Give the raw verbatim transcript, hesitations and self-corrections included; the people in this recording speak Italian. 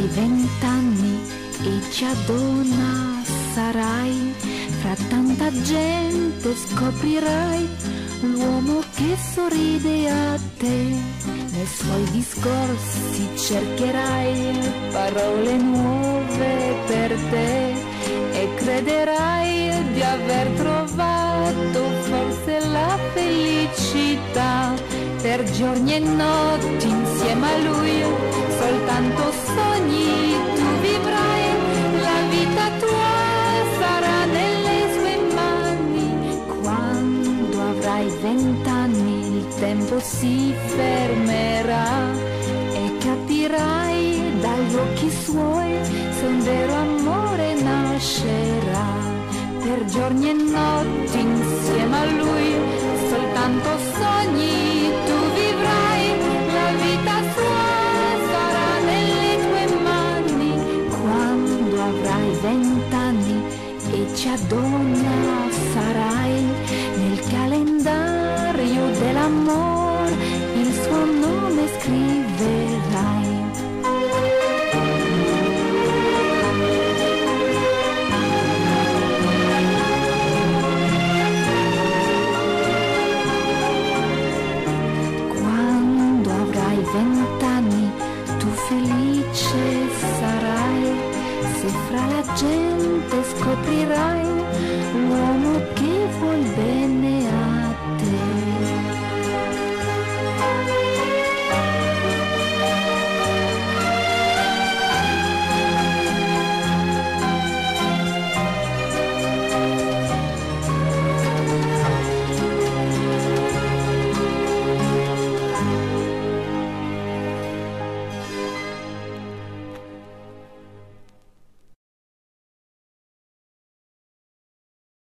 avrai vent'anni e già donna sarai, fra tanta gente scoprirai l'uomo che sorride a te, nei suoi discorsi cercherai parole nuove per te e crederai di aver trovato forse la felicità, per giorni e notti insieme a lui, soltanto sogni tu vivrai, la vita tua sarà nelle sue mani. Quando avrai vent'anni il tempo si fermerà e capirai dagli occhi suoi se un vero amore nascerà. Per giorni e notti insieme a lui, soltanto sogni tu vivrai, la vita sua sarà nelle tue mani. Quando avrai vent'anni e già donna sarai, nel calendario dell'amor il suo nome scriverai. Vent'anni tu felice sarai, se fra la gente scoprirai l'uomo che vuol bene